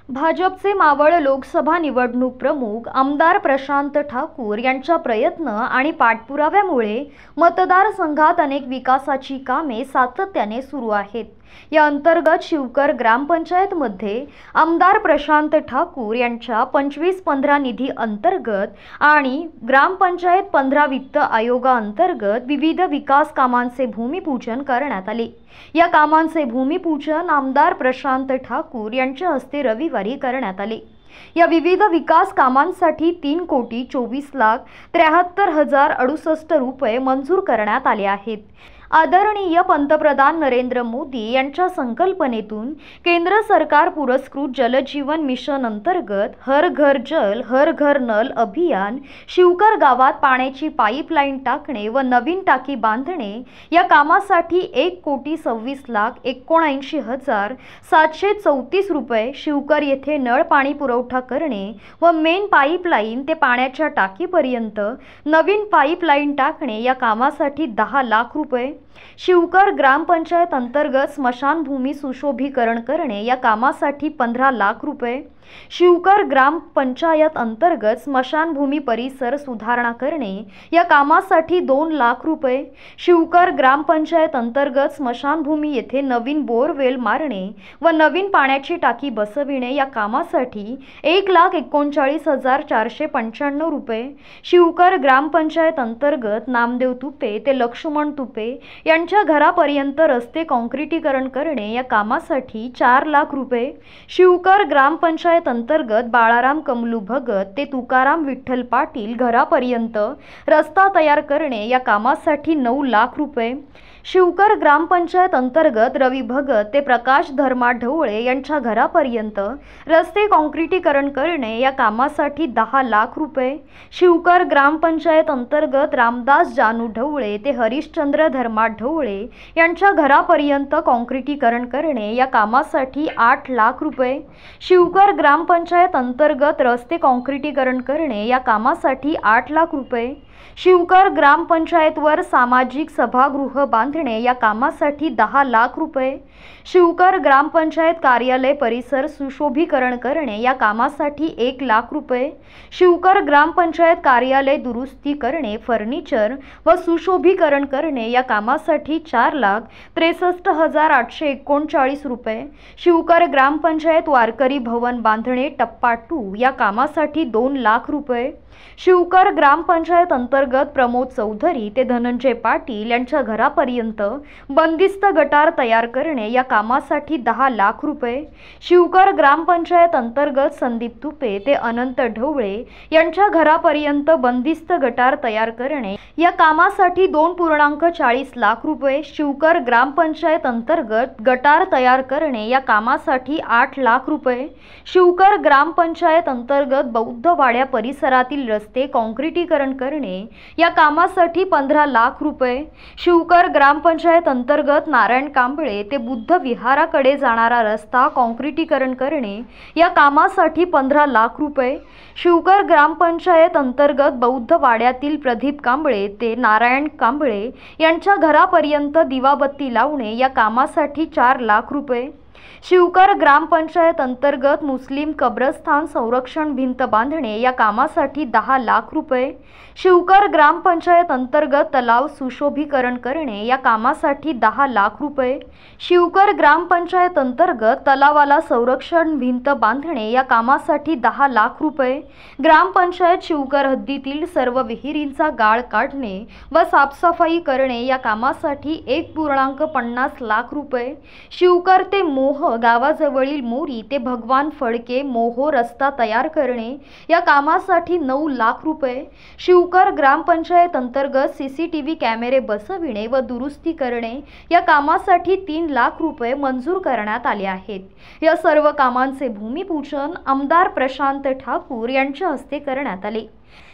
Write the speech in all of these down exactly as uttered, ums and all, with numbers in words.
भाजपचे मावळ लोकसभा निवडणूक प्रमुख आमदार प्रशांत ठाकूर यांच्या प्रयत्न आणि पाठपुराव्यामुळे मतदारसंघात अनेक विकासाची कामे सातत्याने सुरू आहेत। या अंतर्गत शिवकर ग्रामपंचायतमध्ये आमदार प्रशांत ठाकूर यांच्या पंचवीस पंधरा निधी अंतर्गत आणि ग्रामपंचायत पंधरा वित्त आयोगाअंतर्गत विविध विकास कामांचे भूमिपूजन करण्यात आले। या कामांचे भूमिपूजन आमदार प्रशांत ठाकूर यांच्या हस्ते रविवारी करण्यात आले। या विविध विकास कामांसाठी तीन कोटी चोवीस लाख त्र्याहत्तर हजार अडुसष्ट रुपये मंजूर करण्यात आले आहेत। आदरणीय पंतप्रधान नरेंद्र मोदी यांच्या संकल्पनेतून केंद्र सरकार पुरस्कृत जलजीवन मिशन अंतर्गत हर घर जल हर घर नल अभियान शिवकर गावात पाण्याची पाईपलाईन टाकणे व नवीन टाकी बांधणे या कामासाठी एक कोटी सव्वीस लाख एकोणऐंशी हजार सातशे चौतीस रुपये शिवकर येथे नळ पाणी पुरवठा करणे व मेन पाईपलाईन ते पाण्याच्या टाकीपर्यंत नवीन पाईपलाईन टाकणे या कामासाठी दहा लाख रुपये शिवकर ग्रामपंचायत अंतर्गत स्मशानभूमी सुशोभीकरण करणे या कामासाठी पंधरा लाख रुपये शिवकर ग्रामपंचायत अंतर्गत स्मशानभूमी परिसर सुधारणा करणे या कामासाठी दोन लाख रुपये शिवकर ग्रामपंचायत अंतर्गत स्मशानभूमी येथे नवीन बोरवेल मारणे व नवीन पाण्याची टाकी बसविणे या कामासाठी एक लाख एकोणचाळीस हजार चारशे पंच्याण्णव रुपये शिवकर ग्रामपंचायत अंतर्गत नामदेव तुपे ते लक्ष्मण तुपे यांच्या घरापर्यंत रस्ते काँक्रिटीकरण करणे या कामासाठी चार लाख रुपये शिवकर ग्रामपंचायत अंतर्गत बाळाराम कमलू भगत ते तुकाराम विठ्ठल पाटील घरापर्यंत रस्ता तयार करणे या कामासाठी नऊ लाख रुपये शिवकर ग्रामपंचायत अंतर्गत रवी भगत ते प्रकाश धर्मा ढवळे यांच्या घरापर्यंत रस्ते काँक्रिटीकरण करणे या कामासाठी दहा लाख रुपये शिवकर ग्रामपंचायत अंतर्गत रामदास जानू ढवळे ते हरिश्चंद्र धर्मा ढवळे यांच्या घरापर्यंत काँक्रिटीकरण करणे या कामासाठी आठ लाख रुपये शिवकर ग्रामपंचायत अंतर्गत रस्ते काँक्रिटीकरण करणे या कामासाठी आठ लाख रुपये शिवकर ग्रामपंचायतवर सामाजिक सभागृह बांधणे या कामासाठी दहा लाख रुपये शिवकर ग्रामपंचायत कार्यालय परिसर सुशोभीकरण करणे या कामासाठी एक लाख रुपये शिवकर ग्रामपंचायत कार्यालय दुरुस्ती करणे फर्निचर व सुशोभीकरण करणे या कामासाठी चार लाख त्रेसष्ट हजार आठशे एकोणचाळीस रुपये शिवकर ग्रामपंचायत वारकरी भवन बांधणे टप्पा टू या कामासाठी दोन लाख रुपये शिवकर ग्रामपंचायत अंतर्गत प्रमोद चौधरी ते धनंजय पाटील यांच्या घरापर्यंत बंदिस्त गटार तयार करणे या कामासाठी दहा लाख रुपये शिवकर ग्रामपंचायत अंतर्गत संदीप तुपे ते अनंत ढवळे यांच्या घरापर्यंत बंदिस्त गटार तयार करणे या कामासाठी दोन पूर्णांक चाळीस लाख रुपये शिवकर ग्रामपंचायत अंतर्गत गटार तयार करणे या कामासाठी आठ लाख रुपये शिवकर ग्रामपंचायत अंतर्गत बौद्धवाड्या परिसरातील रस्ते काँक्रिटीकरण करणे या कामासाठी पंधरा लाख रुपये शिवकर ग्रामपंचायत अंतर्गत नारायण कांबळे ते बुद्ध विहाराकडे जाणारा रस्ता काँक्रिटीकरण करणे या कामासाठी पंधरा लाख रुपये शिवकर ग्रामपंचायत अंतर्गत बौद्ध वाड्यातील प्रदीप कांबळे ते नारायण कांबळे यांच्या घरापर्यंत दिवाबत्ती लावणे या कामासाठी चार लाख रुपये शिवकर ग्रामपंचायत अंतर्गत मुस्लिम कब्रस्थान संरक्षण भिंत बांधणे या कामासाठी दहा लाख रुपये शिवकर ग्रामपंचायत अंतर्गत तलाव सुशोभीकरण करणे या कामासाठी दहा लाख रुपये शिवकर ग्रामपंचायत अंतर्गत तलावाला संरक्षण भिंत बांधणे या कामासाठी दहा लाख रुपये ग्रामपंचायत शिवकर हद्दीतील सर्व विहिरींचा गाळ काढणे व साफसफाई करणे या कामासाठी एक पूर्णांक पन्नास लाख रुपये शिवकर ते मोह गावाजवळील मोरी ते भगवान फडके मोहो रस्ता तयार करणे या कामासाठी नऊ लाख रुपये शिवकर ग्रामपंचायत अंतर्गत सीसीटीव्ही कॅमेरे बसविणे व दुरुस्ती करणे या कामासाठी तीन लाख रुपये मंजूर करण्यात आले आहेत। या सर्व कामांचे भूमिपूजन आमदार प्रशांत ठाकूर यांच्या हस्ते करण्यात आले।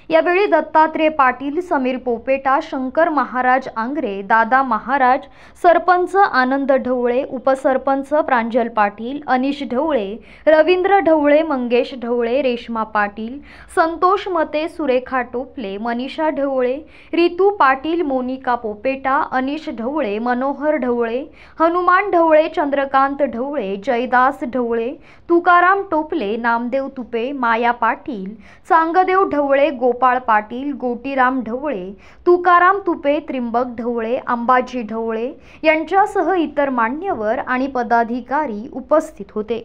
यावेळी दत्तात्रय पाटील, समीर पोपेटा, शंकर महाराज आंग्रे, दादा महाराज, सरपंच आनंद ढवळे, उपसरपंच प्रांजल पाटील, अनिश ढवळे, रवींद्र ढवळे, मंगेश ढवळे, रेश्मा पाटील, संतोष मते, सुरेखा टोपले, मनीषा ढवळे, रितू पाटील, मोनिका पोपेटा, अनिश ढवळे, मनोहर ढवळे, हनुमान ढवळे, चंद्रकांत ढवळे, जयदास ढवळे, तुकाराम टोपले, नामदेव तुपे, माया पाटील, सांगदेव ढवळे, गोपाळ पाटील, गोटीराम ढवळे, तुकाराम तुपे, त्रिंबक ढवळे, अंबाजी ढवळे यांच्यासह इतर मान्यवर आणि पदाधिकारी उपस्थित होते।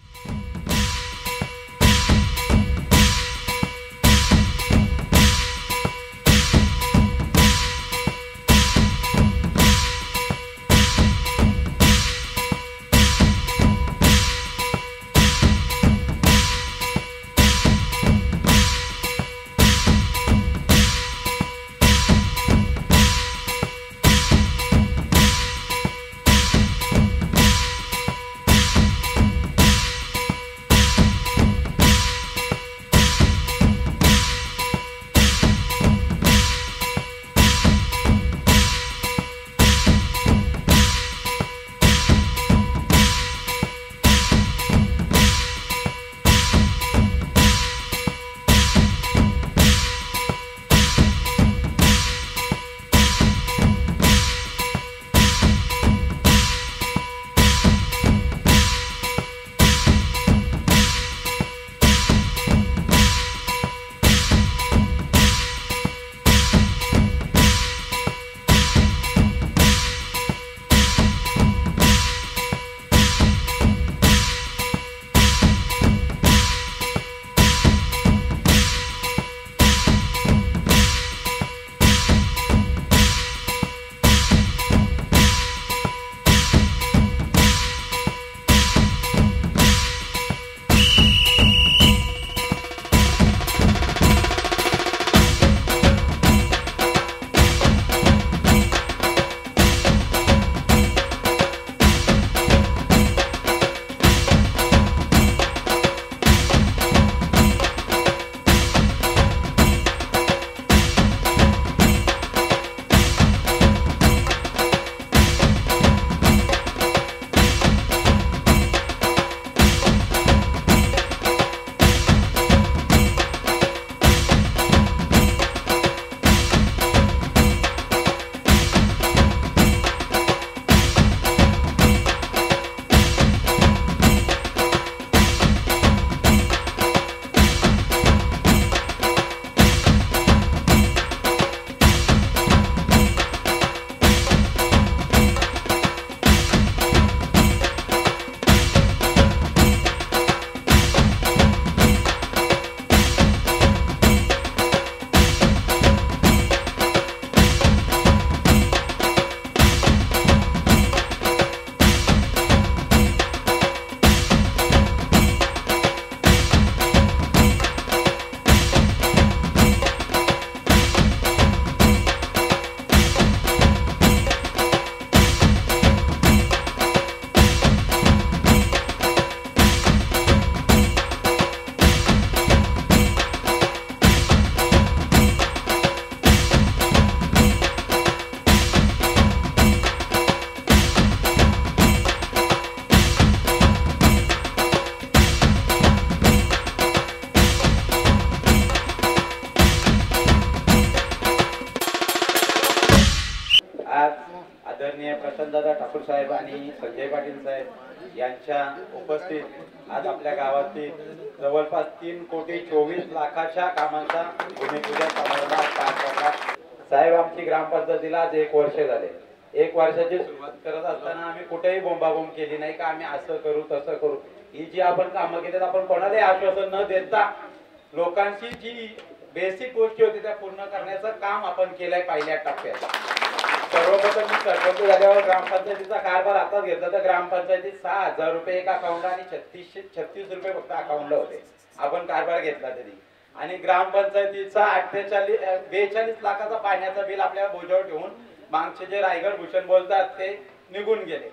आदरणीय प्रशांतदादा ठाकूर साहेब आणि संजय पाटील साहेब यांच्या उपस्थित आज आपल्या गावातील जवळपास तीन कोटी चोवीस लाखाच्या कामांचा भूमिपूजन समारंभ पार पडला। साहेब, आमची ग्रामपंचायतीला आज एक वर्ष झाले। एक वर्षाची सुरुवात करत असताना आम्ही कुठेही बोंबाबोंब केली नाही का आम्ही असं करू तसं करू। ही जी आपण कामं केली आपण कोणालाही आश्वासन न देता लोकांची जी बेसिक गोष्टी होती त्या पूर्ण करण्याचं काम आपण केलंय पहिल्या टप्प्यात। सर्वप्रथम मी सरपंच झाल्यावर ग्रामपंचायतीचा कारभार आताच घेतला तर ग्रामपंचायतीत सहा हजार रुपये एक अकाउंटला आणि छत्तीसशे छत्तीस रुपये फक्त अकाउंटला होते आपण कारभार घेतला तरी। आणि ग्रामपंचायतीचा अठ्ठेचाळीस बेचाळीस लाखाचा पाण्याचा बिल आपल्या बोजावर ठेवून मागचे जे रायगड भूषण बोलतात ते निघून गेले।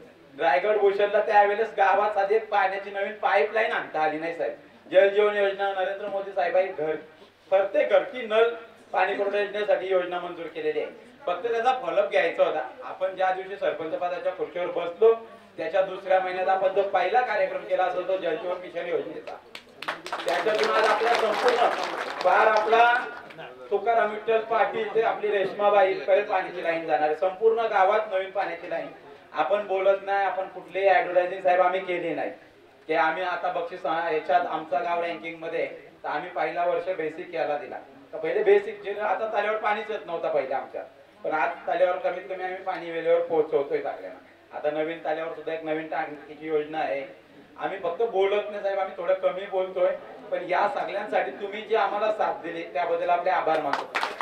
रायगड भूषणला त्यावेळेस गावात आधी पाण्याची नवीन पाईपलाईन आणता आली नाही साहेब। जल जीवन योजना नरेंद्र मोदी साहेबांनी घर प्रत्येक घरची नळ पाणी पुरवठा योजनेसाठी योजना मंजूर केलेली आहे. फक्त त्याचा फॉलोअप घ्यायचा होता. आपण ज्या दिवशी सरपंच पदाच्या खुर्चीवर बसलो त्याच्या दुसऱ्या महिन्यात आपण जो पहिला कार्यक्रम केला असेल तो जलजीवन मिशन योजनेचा. त्याच्यातून आज आपला संपूर्ण फार आपला तुकाराम विठ्ठल पाटील ते आपली रेश्माबाई पर्यंत पाण्याची लाईन जाणार आहे. संपूर्ण गावात नवीन पाण्याची लाईन. आपण बोलत नाही, आपण कुठलीही ऍडव्हर्टायझिंग साहेब आम्ही केली नाही की आम्ही आता बक्षीस याच्यात आमचा गाव रँकिंग मध्ये तर आम्ही पहिला वर्ष बेसिक याला दिला. तर पहिले बेसिक जे आता ताल्यावर पाणीच येत नव्हता पहिले आमच्या, पण आज ताल्यावर कमीत कमी आम्ही पाणी वेळेवर पोहोचवतोय टाकल्यानं. आता नवीन ताल्यावर सुद्धा एक नवीन टाकीची योजना आहे. आम्ही फक्त बोलत नाही साहेब, आम्ही थोडं कमी बोलतोय, पण या सगळ्यांसाठी तुम्ही जी आम्हाला साथ दिली त्याबद्दल आपले आभार मानतो.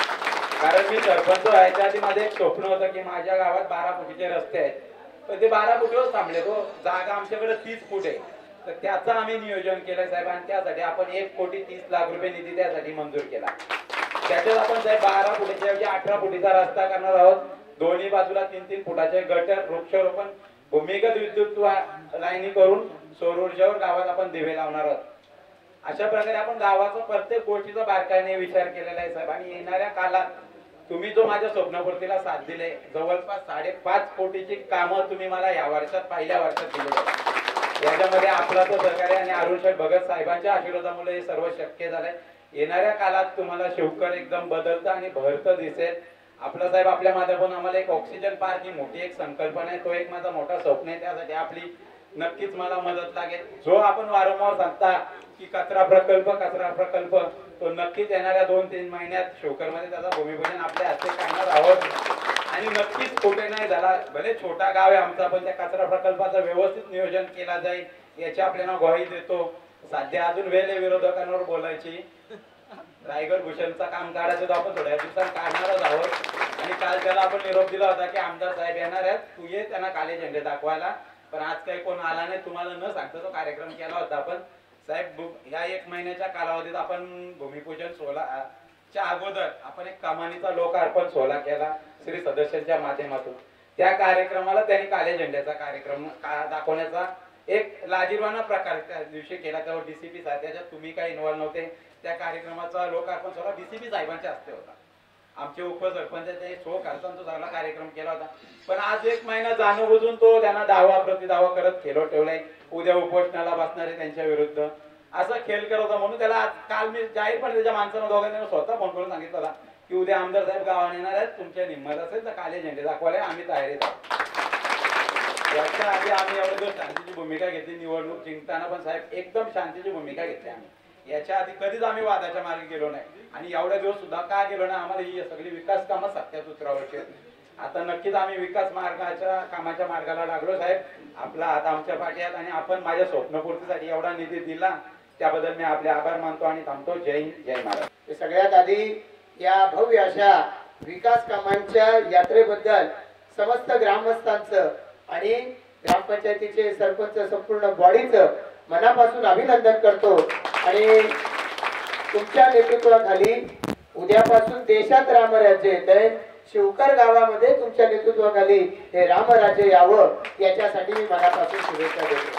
कारण मी सरपंच व्हायच्या आधी माझं एक स्वप्न होतं की माझ्या गावात बारा फुटीचे रस्ते आहेत, पण ते बारा फुटीवर थांबले. तो जागा आमच्याकडे तीस फूट आहे. तर त्याचं आम्ही नियोजन केलं साहेब आणि त्यासाठी आपण एक कोटी तीस लाख रुपये निधी त्यासाठी मंजूर केला. त्याच्यात आपण साहेब बारा फुटीच्या ऐवजी अठरा फुटीचा रस्ता करणार आहोत. दोन्ही बाजूला तीन तीन फुटाचे गटर, वृक्षारोपण, भूमिगत विद्युत लाईनी करून सौर ऊर्जेवर गावात आपण दिवे लावणार आहोत. अशा प्रकारे आपण गावाचा प्रत्येक गोष्टीचा बारकाईने विचार केलेला आहे साहेब. आणि येणाऱ्या काळात तुम्ही जो माझ्या स्वप्नपूर्तीला साथ दिले, जवळपास साडेपाच कोटीची कामं तुम्ही मला या वर्षात पहिल्या वर्षात दिली. याच्यामध्ये आपला तो सहकार्य आणि अरुण शेठ भगत साहेबांच्या आशीर्वादामुळे हे सर्व शक्य झालंय. येणाऱ्या काळात तुम्हाला शिवकर एकदम बदलतं आणि भरतं दिसेल. आपला साहेब आपल्या माध्यमातून आम्हाला एक ऑक्सिजन पार्क ही मोठी एक संकल्पना आहे. तो एक माझा मोठा स्वप्न आहे. त्यासाठी आपली नक्कीच मला मदत लागेल. जो आपण वारंवार सांगता की कचरा प्रकल्प कचरा प्रकल्प, तो नक्कीच येणाऱ्या दोन तीन महिन्यात शिवकर मध्ये त्याचा भूमिपूजन आपल्या हाते करणार आहोत. आणि नक्कीच कुठे नाही झाला, भले छोटा गाव आहे आमचा, पण त्या कचरा प्रकल्पाचं व्यवस्थित नियोजन केला जाईल याची आपल्याला ग्वाही देतो. सध्या अजून वेळ आहे विरोधकांवर बोलायची. रायगड भूषणचा काम काढायचं तर आपण थोड्या दिवसांत काढणारच आहोत. आणि काल त्याला आपण निरोप दिला होता की आमदार साहेब येणार आहेत, तू ये त्यांना काले झेंडे दाखवायला. पण आज काही कोण आला नाही. तुम्हाला न सांगता तो कार्यक्रम केला होता आपण साहेब. या एक महिन्याच्या कालावधीत आपण भूमिपूजन सोहळा च्या अगोदर आपण एक कमानीचा लोकार्पण सोहळा केला श्री सदस्यांच्या माध्यमातून. त्या कार्यक्रमाला त्यांनी काले झेंड्याचा कार्यक्रम दाखवण्याचा एक लाजीरवाना प्रकार त्या दिवशी केला. तेव्हा डीसीपी साहेब, त्याच्यात तुम्ही काही इन्व्हॉल्व नव्हते. त्या कार्यक्रमाचा लोकार्पण सोहळा डीसीपी साहेबांच्या हस्ते होता. आमचे उपसरपंचाचे सो खर्चांचा चांगला कार्यक्रम केला होता. पण आज एक महिना जाणून तो त्यांना दावा प्रतिदावा करत खेळो ठेवलाय. उद्या उपोषणाला बसणारे त्यांच्या विरुद्ध असा खेळ करत होता. म्हणून त्याला आज काल मी जाहीरपणे त्याच्या माणसानं दोघांनी स्वतः फोन करून सांगितलं होता की उद्या आमदार साहेब गावाने येणार आहेत, तुमच्या निम्मत असेल तर काले झेंडे दाखवायला आम्ही तयारीत आहोत. याच्या आधी आम्ही एवढे दिवस शांतीची भूमिका घेतली. निवडणूक जिंकताना पण साहेब एकदम शांतीची भूमिका घेतली आम्ही. याच्या आधी कधीच आम्ही वादाच्या मार्गे गेलो नाही. आणि एवढ्या दिवस सुद्धा का गेलो नाही, आम्हाला ही सगळी विकास कामं सत्यात उतरावायची. आता नक्कीच आम्ही विकास मार्गाच्या कामाच्या मार्गाला लागलो साहेब. आपला आता आमच्या पाठीत आणि आपण माझ्या स्वप्नपूर्तीसाठी एवढा निधी दिला त्याबद्दल मी आपले आभार मानतो आणि थांबतो. जय हिंद, जय महाराष्ट्र. सगळ्यात आधी या भव्य अशा विकास कामांच्या यात्रेबद्दल समस्त ग्रामस्थांचं आणि ग्रामपंचायतीचे सरपंच संपूर्ण बॉडीचं मनापासून अभिनंदन करतो. आणि तुमच्या नेतृत्वाखाली उद्यापासून देशात रामराज्य येतंय. शिवकर गावामध्ये तुमच्या नेतृत्वाखाली हे रामराज्य यावं याच्यासाठी मी मनापासून शुभेच्छा देतो.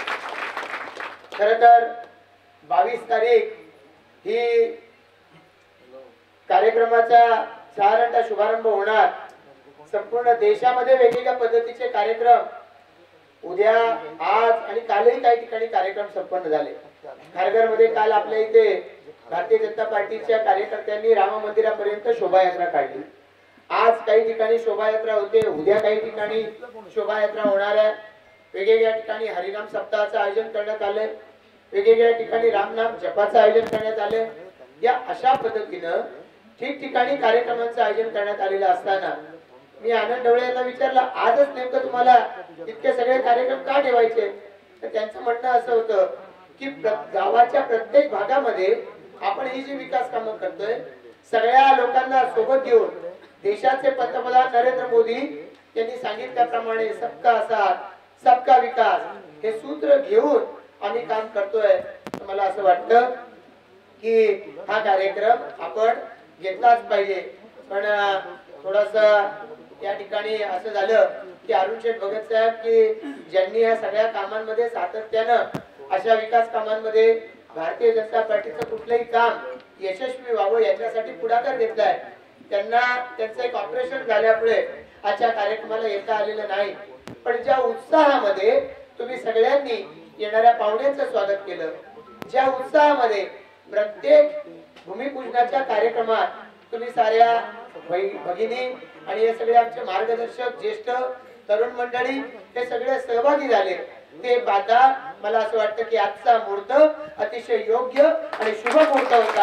खरं तर बावीस तारीख ही कार्यक्रमाचा साधारणतः शुभारंभ होणार. संपूर्ण देशामध्ये वेगवेगळ्या पद्धतीचे कार्यक्रम उद्या, आज आणि कालही काही ठिकाणी कार्यक्रम संपन्न झाले. खारघर मध्ये काल आपल्या इथे भारतीय जनता पार्टीच्या कार्यकर्त्यांनी राम मंदिरापर्यंत शोभायात्रा काढली. आज काही ठिकाणी शोभायात्रा होते, उद्या काही ठिकाणी शोभायात्रा होणार आहे. वेगवेगळ्या ठिकाणी हरिनाम सप्ताहाचं आयोजन करण्यात आलंय. वेगवेगळ्या ठिकाणी रामनाम जपाचं आयोजन करण्यात आलंय. या अशा पद्धतीनं ठिकठिकाणी कार्यक्रमांचं आयोजन करण्यात आलेलं असताना मी आनंद ढवळे यांना विचारलं, आजच नेमकं तुम्हाला इतके सगळे कार्यक्रम का ठेवायचे? तर त्यांचं म्हणणं असं होतं की गावाच्या प्रत्येक भागामध्ये आपण ही जी विकास कामं करतोय, सगळ्या लोकांना सोबत घेऊन देशाचे पंतप्रधान नरेंद्र मोदी यांनी सांगितल्याप्रमाणे सबका साथ सबका विकास हे सूत्र घेऊन आम्ही काम करतोय. मला असं वाटतं की हा कार्यक्रम आपण घेतलाच पाहिजे. पण थोडस या ठिकाणी असं झालं की अरुण शेठ भगत साहेब की ज्यांनी या सगळ्या कामांमध्ये सातत्यानं अशा विकास कामांमध्ये भारतीय जनता पार्टीचं कुठलंही काम यशस्वी व्हावं याच्यासाठी पुढाकार घेतलाय. त्यांना त्यांचं एक ऑपरेशन झाल्यामुळे आजच्या कार्यक्रमाला येता आलेलं नाही, पण ज्या उत्साहामध्ये तुम्ही सगळ्यांनी येणाऱ्या पाहुण्यांचं स्वागत केलं, ज्या उत्साहामध्ये प्रत्येक भूमिपूजनाच्या कार्यक्रमात तुम्ही साऱ्या भगिनी आणि हे सगळे आमचे मार्गदर्शक ज्येष्ठ तरुण मंडळी हे सगळे सहभागी झाले, ते पाहता मला असं वाटतं की आजचा मुहूर्त अतिशय योग्य आणि शुभ मुहूर्त होता.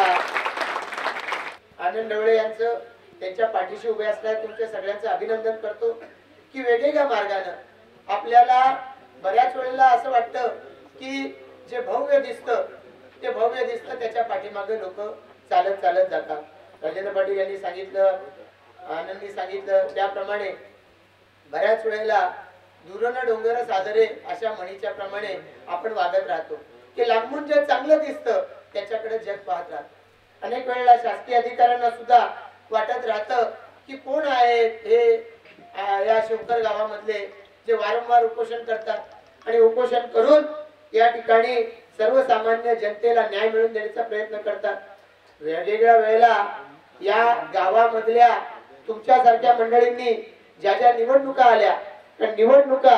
आनंद ढवळे यांचं त्यांच्या पाठीशी उभे असल्यास तुमच्या सगळ्यांचं अभिनंदन करतो की वेगवेगळ्या मार्गाने आपल्याला बऱ्याच वेळेला असं वाटतं की जे भव्य दिसतं ते भव्य दिसतं त्याच्या पाठीमागे लोक चालत चालत जातात. राजेंद्र पाटील यांनी सांगितलं, आनंदनी सांगितलं त्याप्रमाणे बऱ्याच वेळेला दुरण डोंगर सादरे अशा म्हणीच्या प्रमाणे आपण वागत राहतो की लांबून जे चांगलं दिसतं त्याच्याकडे जग पाहत राहत. अनेक वेळेला शासकीय अधिकाऱ्यांना सुद्धा वाटत राहतं की कोण आहेत हे या शिवकर गावामधले जे वारंवार उपोषण करतात आणि उपोषण करून या ठिकाणी सर्वसामान्य जनतेला न्याय मिळवून देण्याचा प्रयत्न करतात. वेगवेगळ्या वेळेला या गावामधल्या तुमच्यासारख्या मंडळींनी ज्या ज्या निवडणुका आल्या त्या निवडणुका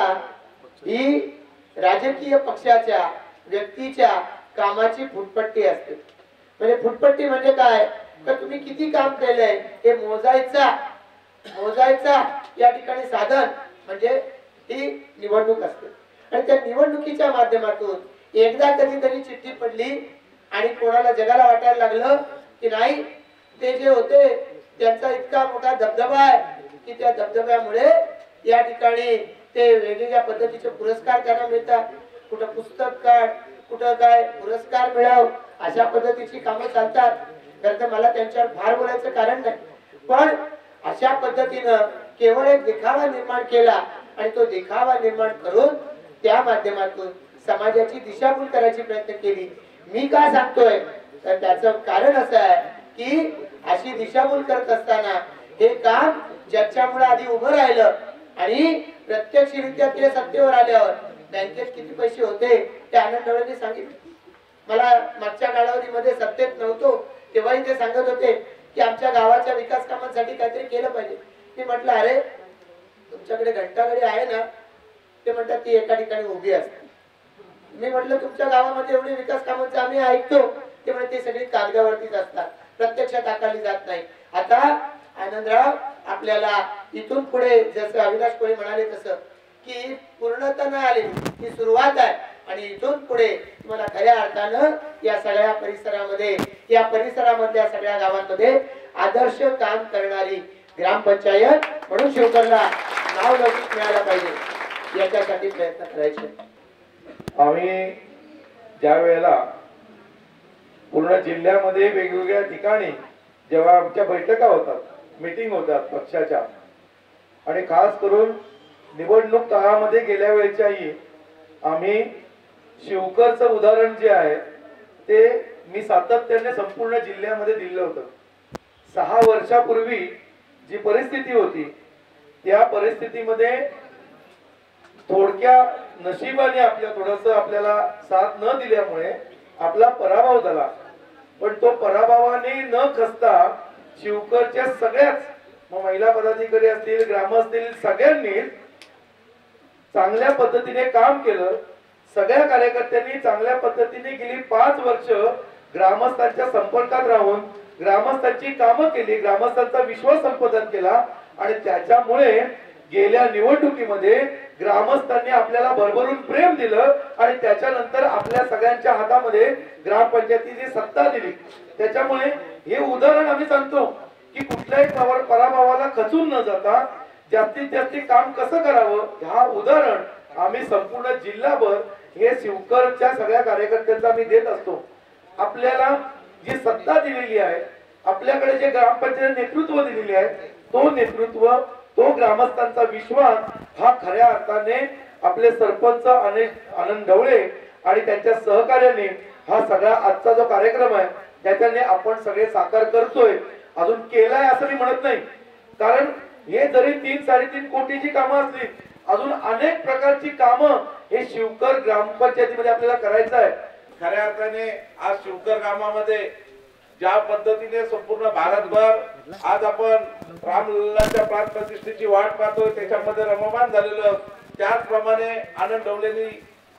ही राजकीय पक्षाच्या व्यक्तीच्या कामाची फुटपट्टी असते. म्हणजे फुटपट्टी म्हणजे काय, तर तुम्ही किती काम केलंय हे मोजायचा मोजायचा या ठिकाणी साधन म्हणजे ही निवडणूक असते. आणि त्या निवडणुकीच्या माध्यमातून एकदा कधीतरी चिठ्ठी पडली आणि कोणाला जगाला वाटायला लागलं की नाही ते जे होते त्यांचा इतका मोठा दबदबा आहे की त्या दबदब्यामुळे या ठिकाणी ते वेगवेगळ्या पद्धतीचे पुरस्कार त्यांना मिळतात. कुठं पुस्तक काढ, कुठं काय पुरस्कार मिळाव, अशा पद्धतीची कामं चालतात. खरं तर मला त्यांच्यावर फार बोलायचं कारण नाही, पण अशा पद्धतीनं केवळ एक दिखावा निर्माण केला आणि तो दिखावा निर्माण करून त्या माध्यमातून समाजाची दिशाभूल करायची प्रयत्न केली. मी काय सांगतोय तर त्याचं कारण असं आहे की अशी दिशाभूल करत असताना हे काम ज्याच्यामुळे आधी उभं राहिलं आणि प्रत्यक्षरित्या ते सत्तेवर आल्यावर बँकेत किती पैसे होते ते आनंद ढवळेंनी सांगितलं. मला मागच्या कालावधीमध्ये सत्तेत नव्हतो तेव्हाही ते सांगत होते की आमच्या गावाच्या विकास कामांसाठी काहीतरी केलं पाहिजे. मी म्हटलं अरे तुमच्याकडे घंटागाडी आहे ना, ते म्हणतात ती एका ठिकाणी उभी असते. मी म्हटलं तुमच्या गावामध्ये एवढे विकास कामांचं आम्ही ऐकतो, ते म्हणजे ते सगळी कागदावरतीच असतात, प्रत्यक्षात आकारली जात नाही. आता आनंदराव आपल्याला इथून पुढे जसं अविनाश कोळी म्हणाले तसं की पूर्णता नाही आली, ही सुरुवात आहे आणि इथून पुढे तुम्हाला खऱ्या अर्थानं या सगळ्या परिसरामध्ये या परिसरामधल्या सगळ्या गावांमध्ये आदर्श काम करणारी ग्रामपंचायत म्हणून शिवकरला नाव लौकिक मिळायला पाहिजे याच्यासाठी प्रयत्न करायचे. आम्ही ज्या वेळेला पूर्ण जिल्ह्यामध्ये वेगवेगळ्या ठिकाणी जेव्हा आमच्या बैठका होतात, मीटिंग होतात पक्षाच्या, आणि खास करून निवडणूक काळामध्ये गेल्या वेळच्याही आम्ही शिवकरचं उदाहरण जे आहे ते मी सातत्याने संपूर्ण जिल्ह्यामध्ये दिलं होतं. सहा वर्षापूर्वी जी परिस्थिती होती त्या परिस्थितीमध्ये थोडक्या नशिबाने आपल्या थोडस आपल्याला साथ न दिल्यामुळे आपला पराभव झाला. पण तो पराभवाने न खचता शिवकरच्या सगळ्याच महिला पदाधिकारी असतील, ग्रामस्थ असतील, सगळ्यांनी चांगल्या पद्धतीने काम केलं. सगळ्या कार्यकर्त्यांनी चांगल्या पद्धतीने गेली पाच वर्ष ग्रामस्थांच्या संपर्कात राहून ग्रामस्थांची कामं केली, ग्रामस्थांचा विश्वास संपादन केला आणि त्याच्यामुळे गेल्या निवडणुकीमध्ये ग्रामस्थांनी आपल्याला भरभरून प्रेम दिलं आणि त्याच्यानंतर आपल्या सगळ्यांच्या हातामध्ये ग्रामपंचायतीची सत्ता दिली. त्याच्यामुळे हे उदाहरण आम्ही सांगतो की कुठल्याही पराभवाला खचून न जाता जास्तीत जास्त काम कसं करावं हा उदाहरण आम्ही संपूर्ण जिल्हाभर हे शिवकरच्या सगळ्या कार्यकर्त्यांना मी देत असतो. आपल्याला जी सत्ता दिलेली आहे, आपल्याकडे जे ग्रामपंचायत नेतृत्व दिलेले आहे, तो नेतृत्व तो ग्रामस्थांचा विश्वास हा खऱ्या अर्थाने आपले सरपंच आनंद ढवळे आणि त्यांच्या सहकार्याने हा सगळा आजचा जो कार्यक्रम आहे त्याच्याने आपण सगळे साकार करतोय. अजून केलाय असं मी म्हणत नाही, कारण हे जरी तीन साडेतीन कोटीची कामं असली अजून अनेक प्रकारची कामं हे शिवकर ग्रामपंचायतीमध्ये आपल्याला करायचं आहे. खऱ्या अर्थाने आज शिवकर गावामध्ये ज्या पद्धतीने संपूर्ण भारतभर आज आपण रामलल्लाच्या प्राण प्रतिष्ठेची वाट पाहतोय, त्याच्यामध्ये रममान झालेलं, त्याचप्रमाणे आनंद डवलेंनी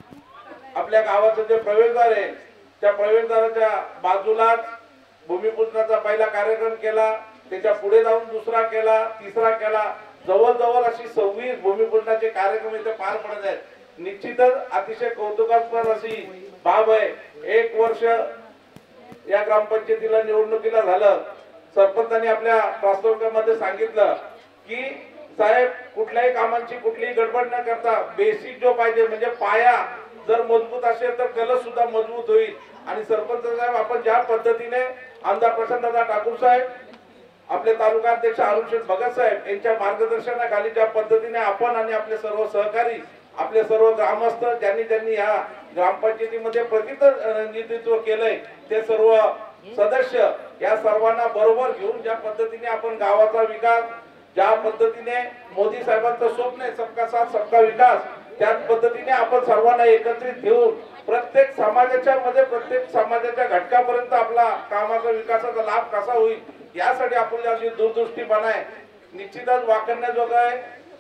आपल्या गावाचं जे प्रवेशद्वार आहे त्या प्रवेशद्वाराच्या बाजूलाच भूमिपूजनाचा पहिला कार्यक्रम केला, त्याच्या पुढे जाऊन दुसरा केला, तिसरा केला, जवळजवळ अशी सव्वीस भूमिपूजनाचे कार्यक्रम इथे पार पडत आहेत. निश्चितच अतिशय कौतुकास्पद अशी बाब आहे. एक वर्ष या ग्रामपंचायतीला निवडणुकीला झालं, सरपंचांनी आपल्या प्रास्ताविकामध्ये सांगितलं की साहेब कुठल्याही कामांची कुठलीही गडबड न करता बेसिक जो पाहिजे म्हणजे पाया जर मजबूत असेल तर कलश सुद्धा मजबूत होईल. आणि सरपंच साहेब आपण ज्या पद्धतीने आमदार प्रशांतदादा ठाकूर साहेब, आपले तालुका अध्यक्ष अरुण शेठ भगत साहेब यांच्या मार्गदर्शनाखाली ज्या पद्धतीने आपण आणि आपले सर्व सहकारी, आपले सर्व ग्रामस्थ ज्यांनी ज्यांनी या ग्रामपंचायतीमध्ये प्रतिनिधित्व केलंय ते सर्व सदस्य या सर्वांना बरोबर घेऊन ज्या पद्धतीने आपण गावाचा विकास, ज्या पद्धतीने मोदी साहेबांचं स्वप्न आहे सबका साथ सबका विकास, त्याच पद्धतीने आपण सर्वांना एकत्रित घेऊन प्रत्येक समाजाच्या मध्ये प्रत्येक समाजाच्या घटकापर्यंत आपला कामाचा विकासाचा लाभ कसा होईल यासाठी आपल्याला जी दूरदृष्टीपणा आहे निश्चितच वाखाणण्याजोगं आहे.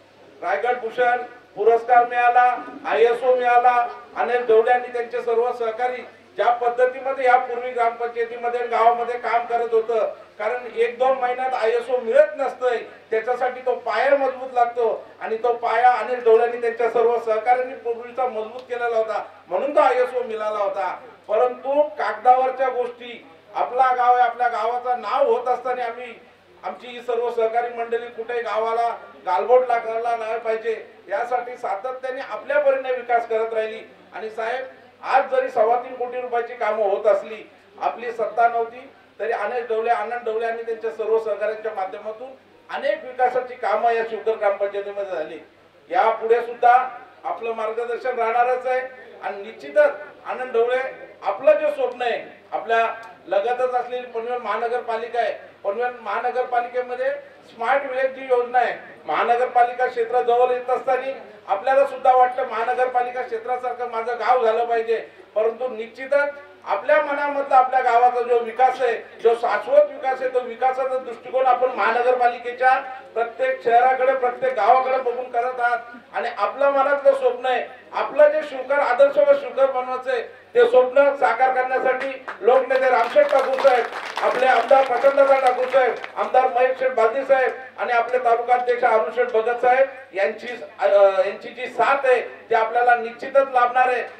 रायगड भूषण पुरस्कार मिळाला, आय एस ओ मिळाला. अनिल डवले आणि त्यांचे सर्व सहकारी ज्या पद्धतीमध्ये यापूर्वी ग्रामपंचायतीमध्ये गावामध्ये काम करत होतं, कारण एक दोन महिन्यात आय एस ओ मिळत नसतंय, त्याच्यासाठी तो पाया मजबूत लागतो आणि तो पाया अनिल डवल्यांनी त्यांच्या सर्व सहकाऱ्यांनी पूर्वीचा मजबूत केलेला होता, म्हणून तो आय एस ओ मिळाला होता. परंतु कागदावरच्या गोष्टी, आपला गाव आहे, आपल्या गावाचं नाव होत असताना आम्ही आमची ही सर्व सहकारी मंडळी कुठेही गावाला गालबोट लागला नाही पाहिजे यासाठी सातत्याने आपल्या परीने विकास करत राहिली. आणि साहेब आज जरी सव्वा तीन कोटी रुपयाची कामं होत असली, आपली सत्ता नव्हती तरी अनेक डवले आनंद डवले आणि त्यांच्या सर्व सहकार्यांच्या माध्यमातून अनेक विकासाची कामं या शिवकर ग्रामपंचायतीमध्ये झाली. यापुढे सुद्धा आपलं मार्गदर्शन राहणारच आहे. आणि निश्चितच आनंद डवले आपलं जे स्वप्न आहे, आपल्या लगतच असलेली पनवेल महानगरपालिका आहे, पनवेल महानगरपालिकेमध्ये स्मार्ट विलेज जी योजना आहे, महानगरपालिका क्षेत्र जवळ येत असताना आपल्याला सुद्धा वाटतं महानगरपालिका क्षेत्रासारखं माझं गाव झालं पाहिजे. परंतु निश्चितच आपल्या मनामधला आपल्या गावाचा जो विकास आहे, जो शाश्वत विकास आहे, तो विकासाचा दृष्टिकोन आपण महानगरपालिकेच्या प्रत्येक शहराकडे प्रत्येक गावाकडे बघून करत आहात. आणि आपलं मनातलं स्वप्न आहे, आपलं जे शिवकर आदर्श व शिवकर बनवायचं आहे ते स्वप्न साकार करण्यासाठी लोकनेते रामशेठ ठाकूर साहेब, आपले आमदार प्रचंडदादा ठाकूर साहेब, आमदार महेश शेठ बालदी साहेब आणि आपले तालुका अध्यक्ष अरुण शेठ भगत साहेब यांची यांची जी साथ आहे ती आपल्याला निश्चितच लाभणार आहे.